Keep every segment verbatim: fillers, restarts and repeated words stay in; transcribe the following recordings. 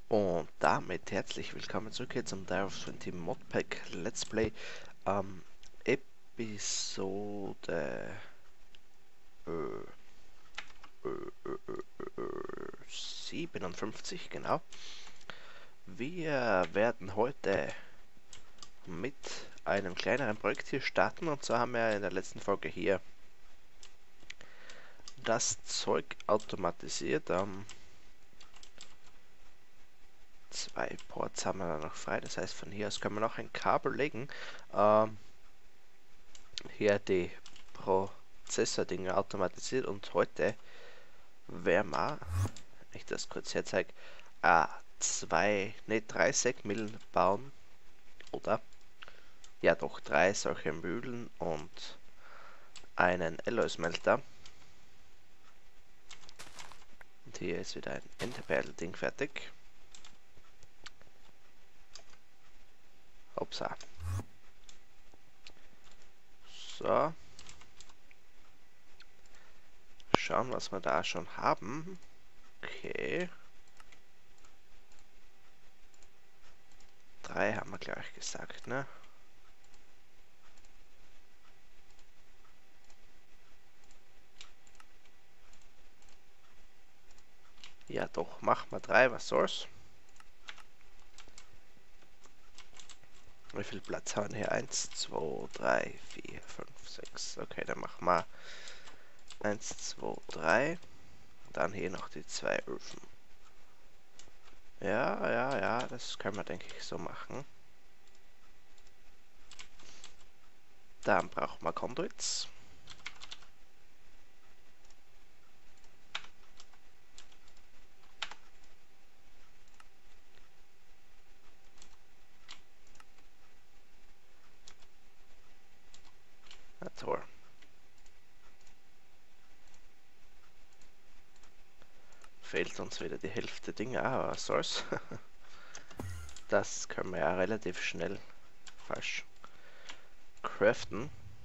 Und damit herzlich willkommen zurück hier zum Dire of zwanzig Modpack Let's Play ähm, Episode äh, äh, äh, äh, siebenundfünfzig, genau. Wir werden heute mit einem kleineren Projekt hier starten, und zwar haben wir in der letzten Folge hier das Zeug automatisiert. Ähm, zwei Ports haben wir da noch frei, das heißt, von hier aus können wir noch ein Kabel legen. Ähm, hier die Prozessor-Dinge automatisiert, und heute werden wir, wenn ich das kurz herzeige, äh, zwei, ne, drei Sägmühlen bauen, oder? Ja, doch, drei solche Mühlen und einen Alloy-Smelter. Und hier ist wieder ein Enderperl-Ding fertig. Upsa. So. Schauen, was wir da schon haben. Okay. Drei haben wir gleich gesagt, ne? Ja doch, machen wir drei, was soll's. Wie viel Platz haben wir hier? eins, zwei, drei, vier, fünf, sechs. Okay, dann machen wir eins, zwei, drei. Dann hier noch die zwei Öfen. Ja, ja, ja, das können wir, denke ich, so machen. Dann brauchen wir Conduits. Na toll. Fehlt uns wieder die Hälfte Dinge, aber was soll's. Das können wir ja relativ schnell falsch craften.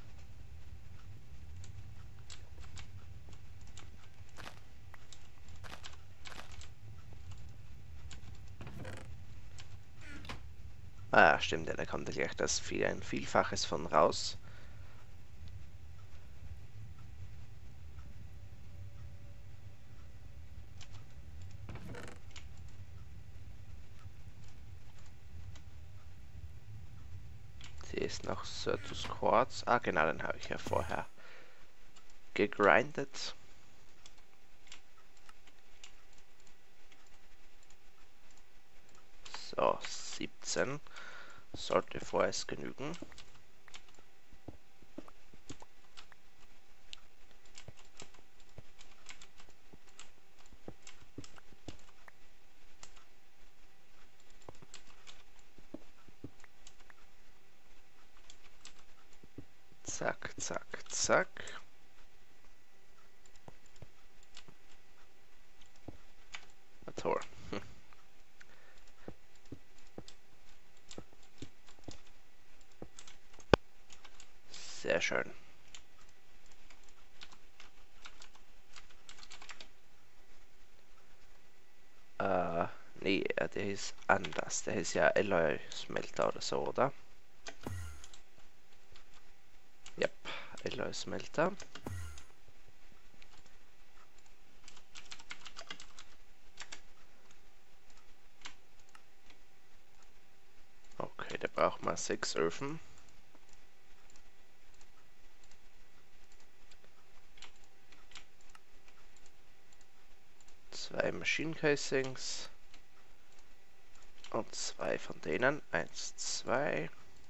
Ah, stimmt, ja, da kommt ja gleich das viel, ein Vielfaches von raus. Hier ist noch Certus Quartz. Ah, genau, den habe ich ja vorher gegrindet. So, siebzehn. Sollte vorerst genügen. Zack, zack, zack. Na toll. Hm. Sehr schön. Äh, nee, der ist anders. Der ist ja Alloy Smelter oder so, oder? Yep, Alloy Smelter. Okay, da braucht man sechs Öfen. Zwei Machine Casings. Und zwei von denen. Eins, zwei.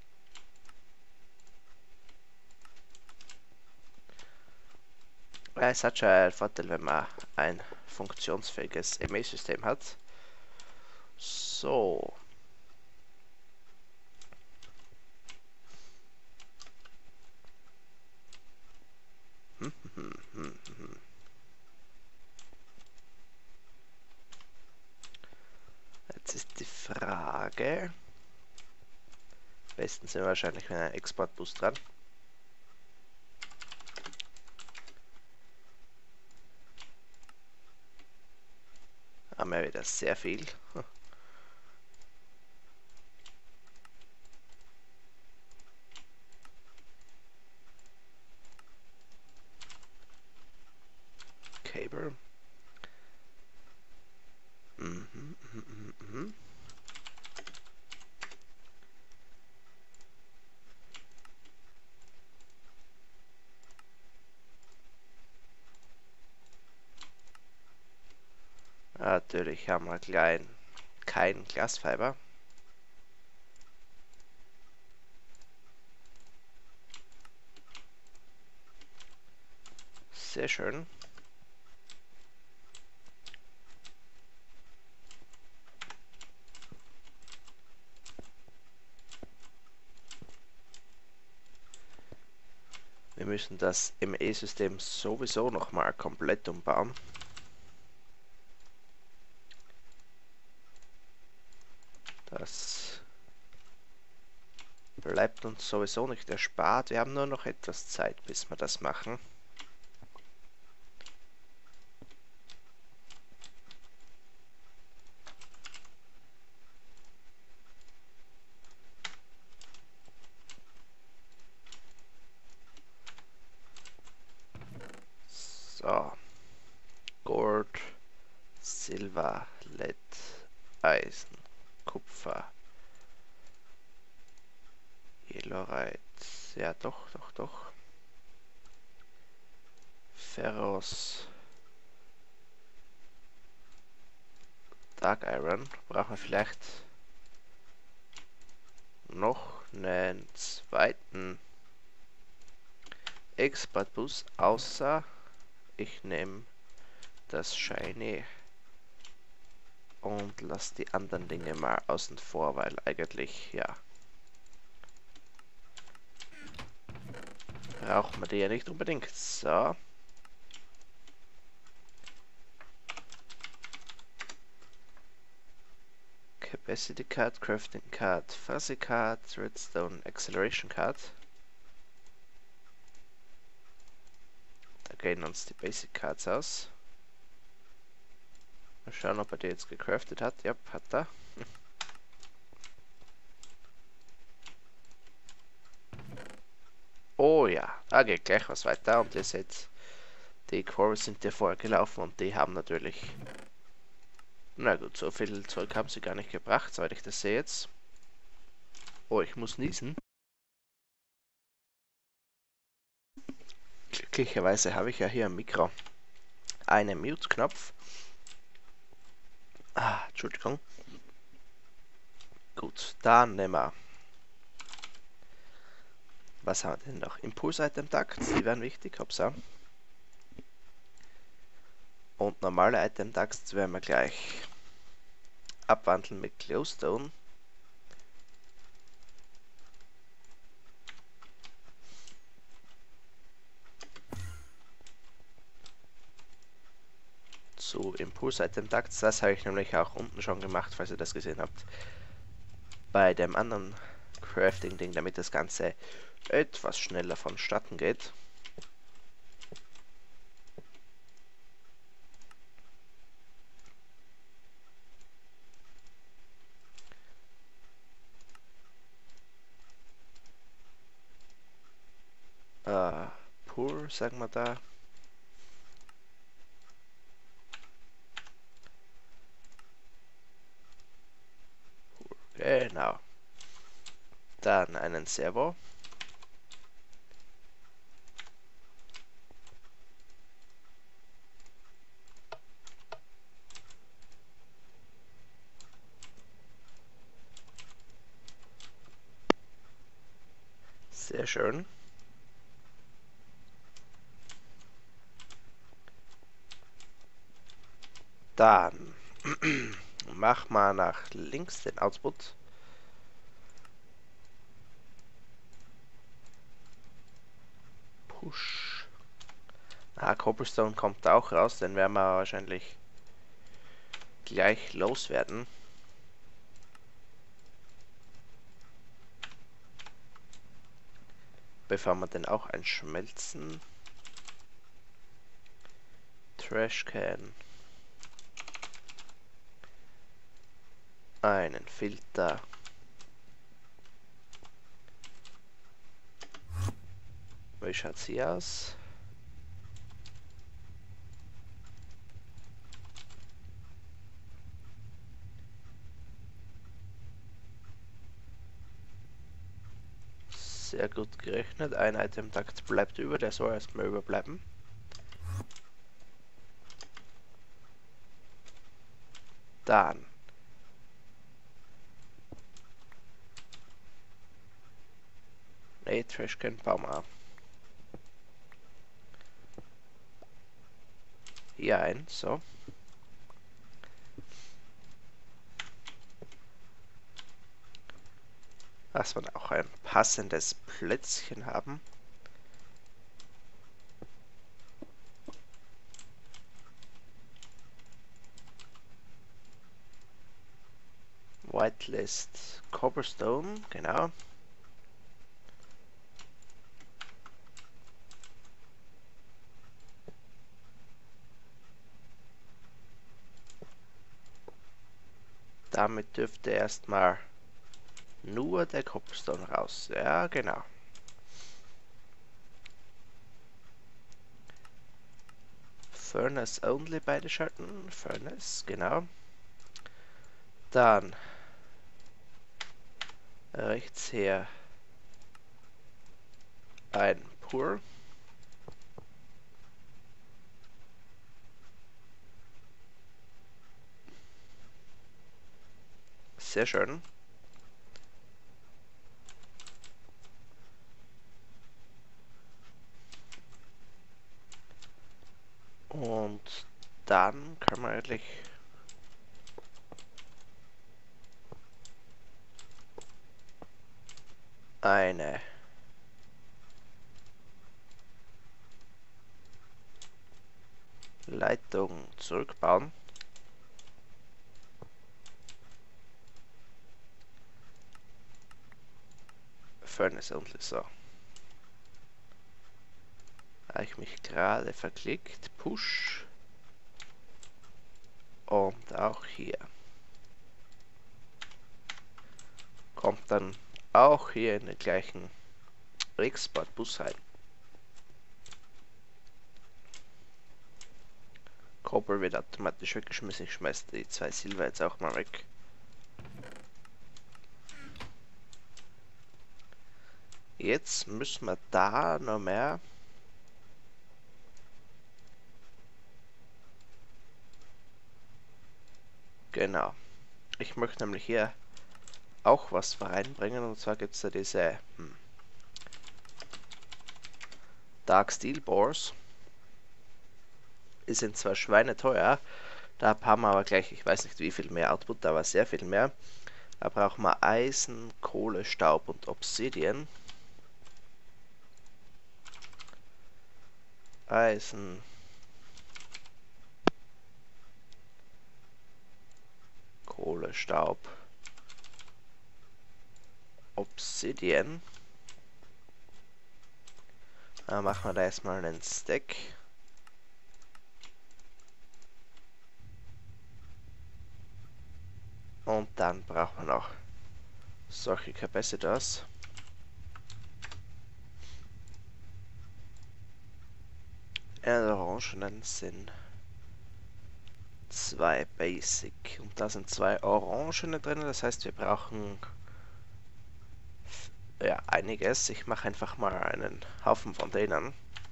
Es hat schon einen Vorteil, wenn man ein funktionsfähiges M E-System hat. So. Hm, hm, hm, hm. Jetzt ist die Frage. Am besten sind wir wahrscheinlich mit einem Exportbus dran. Haben wir wieder sehr viel. Natürlich haben wir klein kein Glasfiber. Sehr schön. Wir müssen das M E-System sowieso nochmal komplett umbauen. Das bleibt uns sowieso nicht erspart. Wir haben nur noch etwas Zeit, bis wir das machen. So. Gold, Silber, Lead, Eisen, Kupfer, Yellowite, ja doch, doch, doch. Ferros, Dark Iron, brauchen wir vielleicht noch einen zweiten Expert Bus, außer ich nehme das Shiny und lasse die anderen Dinge mal außen vor, weil eigentlich, ja, braucht man die ja nicht unbedingt. So. Capacity Card, Crafting Card, Fuzzy Card, Redstone Acceleration Card. Da gehen uns die Basic Cards aus. Mal schauen, ob er die jetzt gecraftet hat. Ja, hat er. Oh ja, da geht gleich was weiter. Und ihr seht, die Quarries sind ja vorher gelaufen und die haben natürlich... Na gut, so viel Zeug haben sie gar nicht gebracht, soweit ich das sehe jetzt. Oh, ich muss niesen. Glücklicherweise habe ich ja hier am Mikro einen Mute-Knopf. Ah, Entschuldigung. Gut, dann nehmen wir... Was haben wir denn noch? Impuls-Item-Takt, die wären wichtig, hoppsa. Und normale Item-Takts werden wir gleich abwandeln mit Glowstone. Zu Impuls-Item-Takts, das habe ich nämlich auch unten schon gemacht, falls ihr das gesehen habt. Bei dem anderen Crafting-Ding, damit das Ganze etwas schneller vonstatten geht. Äh, Pur, sagen wir da. Pur, genau. Dann einen Servo. Sehr schön. Dann mach mal nach links den Output. Push. Ah, Cobblestone kommt auch raus, den werden wir wahrscheinlich gleich loswerden. Bevor wir den auch einschmelzen. Trashcan. Einen Filter. Wie schaut sie aus? Sehr gut gerechnet. Ein Item-Takt bleibt über, der soll erstmal überbleiben. Dann. Ne, Trashcan bauen wir hier ein, so. Dass wir auch ein passendes Plätzchen haben. Whitelist Cobblestone, genau. Damit dürfte erstmal nur der Cobblestone raus. Ja, genau. Furnace only beide schalten. Furnace, genau. Dann rechts her ein Pour. Sehr schön. Und dann können wir eigentlich eine Leitung zurückbauen. Furnace only, so. Habe ich mich gerade verklickt. Push. Und auch hier. Kommt dann auch hier in den gleichen Exportbus rein. Copper wird automatisch weggeschmissen. Ich schmeiße die zwei Silber jetzt auch mal weg. Jetzt müssen wir da noch mehr genau. Ich möchte nämlich hier auch was reinbringen, und zwar gibt es da diese hm, Dark Steel Bores. Die sind zwar schweineteuer, da haben wir aber gleich, ich weiß nicht wie viel mehr Output, aber sehr viel mehr. Da brauchen wir Eisen, Kohle, Staub und Obsidian. Eisen, Kohle, Staub, Obsidian. Dann machen wir da erstmal einen Stack. Und dann brauchen wir noch solche Capacitors. In der orangenen sind zwei Basic und da sind zwei orangene drin, das heißt wir brauchen ja einiges. Ich mache einfach mal einen Haufen von denen.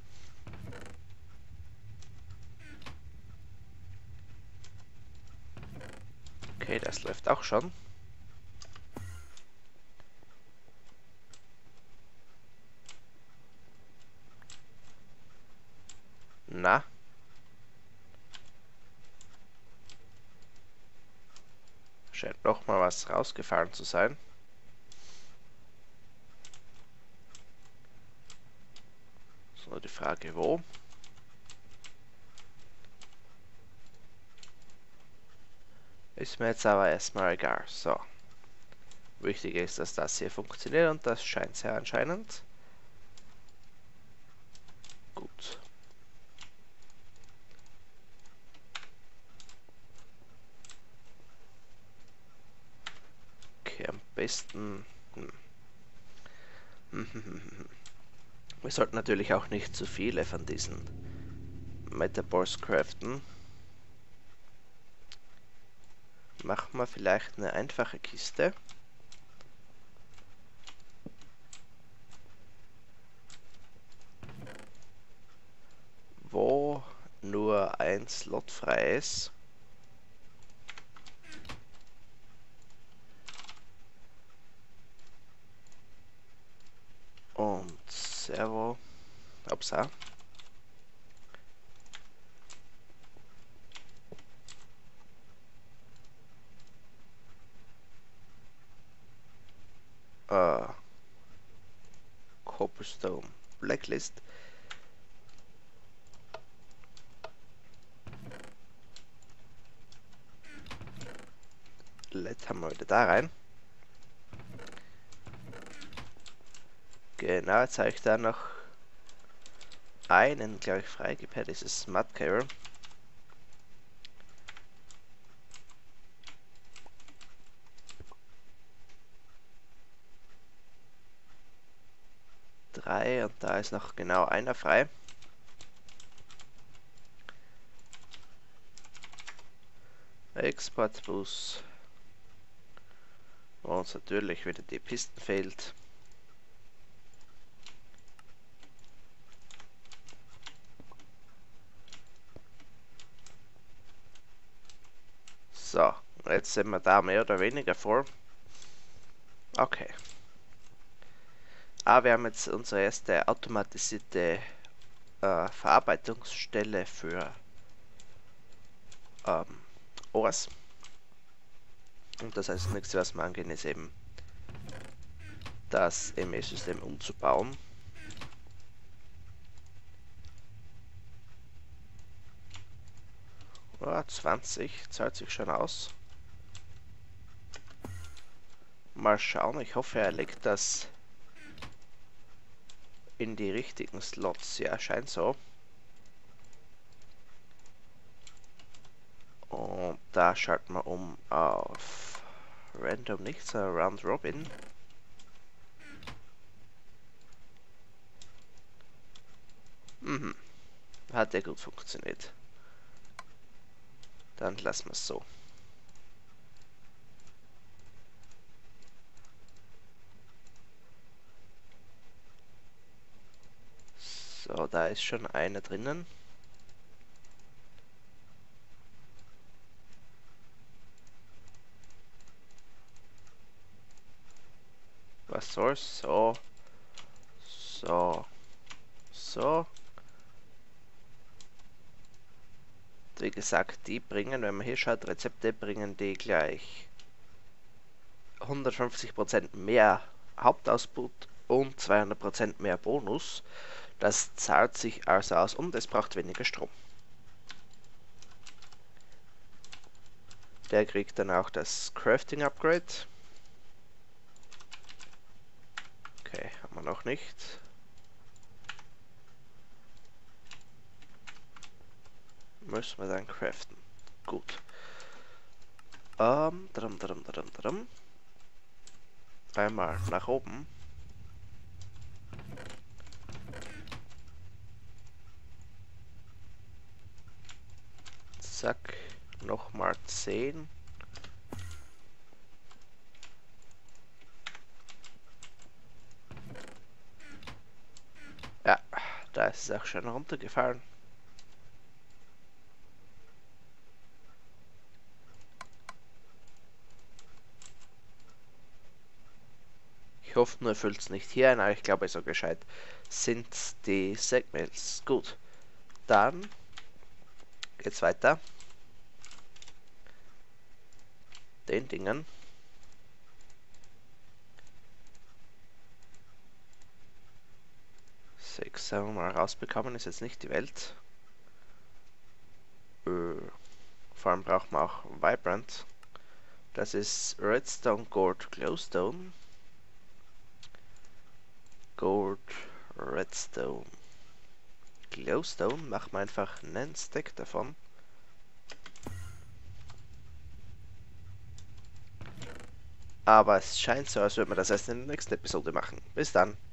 Okay, das läuft auch schon. Na? Scheint noch mal was rausgefallen zu sein. So, die Frage wo. Ist mir jetzt aber erstmal egal. So. Wichtig ist, dass das hier funktioniert und das scheint sehr anscheinend. Gut. Okay, am besten... Hm. Wir sollten natürlich auch nicht zu viele von diesen Metaboards craften. Machen wir vielleicht eine einfache Kiste. Wo nur ein Slot frei ist. Servo. Upsa. Uh, Copperstone Blacklist. Let haben wir wieder da rein. Genau, jetzt habe ich da noch einen, glaube ich, freigegeben. Das ist Smart Cable. Drei und da ist noch genau einer frei. Exportbus. Wo uns natürlich wieder die Pisten fehlt. So, jetzt sind wir da mehr oder weniger vor. Okay. Ah, wir haben jetzt unsere erste automatisierte äh, Verarbeitungsstelle für ähm, Ores. Und das heißt, das nächste, was wir angehen, ist eben das M E-System umzubauen. Oh, zwanzig zahlt sich schon aus. Mal schauen, ich hoffe, er legt das in die richtigen Slots. Ja, scheint so. Und da schalten wir um auf Random nicht, sondern Round Robin. Mhm. Hat ja gut funktioniert. Dann lassen wir es so. So, da ist schon einer drinnen. Was soll's? So. So. So. Wie gesagt, die bringen, wenn man hier schaut, Rezepte bringen die gleich hundertfünfzig Prozent mehr Hauptausput und zweihundert Prozent mehr Bonus. Das zahlt sich also aus und es braucht weniger Strom. Der kriegt dann auch das Crafting Upgrade. Okay, haben wir noch nicht. Müssen wir dann craften. Gut. Ähm, drum, drum, drum, drum. Einmal nach oben. Zack. Nochmal zehn. Ja, da ist es auch schon runtergefallen. Ich hoffe nur, füllt es nicht hier ein, aber ich glaube, so gescheit sind die Segments. Gut, dann geht's weiter. Den Dingen. Sechs haben wir mal rausbekommen, ist jetzt nicht die Welt. Äh, vor allem braucht man auch Vibrant. Das ist Redstone, Gold, Glowstone. Gold, Redstone, Glowstone. Machen wir einfach einen Stack davon. Aber es scheint so, als würde man das erst in der nächsten Episode machen. Bis dann.